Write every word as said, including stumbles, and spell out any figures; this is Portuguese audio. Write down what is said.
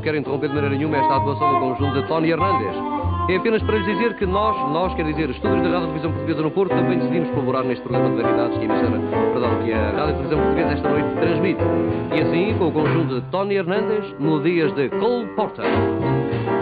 quero interromper de maneira nenhuma esta atuação do conjunto de Tony Hernandes. É apenas para lhes dizer que nós, nós quer dizer, estúdios da Rádio Televisão Portuguesa no Porto, também decidimos colaborar neste programa de variedades que a emissora, perdão, que a Rádio Televisão Portuguesa esta noite transmite. E assim, com o conjunto de Tony Hernandes, melodias de Cole Porter.